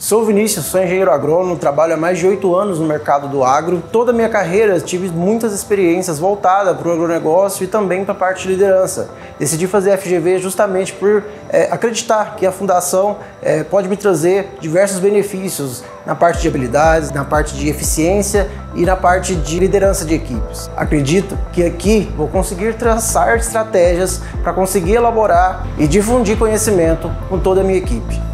Sou Vinícius, sou engenheiro agrônomo, trabalho há mais de 8 anos no mercado do agro. Toda a minha carreira tive muitas experiências voltadas para o agronegócio e também para a parte de liderança. Decidi fazer a FGV justamente por acreditar que a fundação pode me trazer diversos benefícios na parte de habilidades, na parte de eficiência e na parte de liderança de equipes. Acredito que aqui vou conseguir traçar estratégias para conseguir elaborar e difundir conhecimento com toda a minha equipe.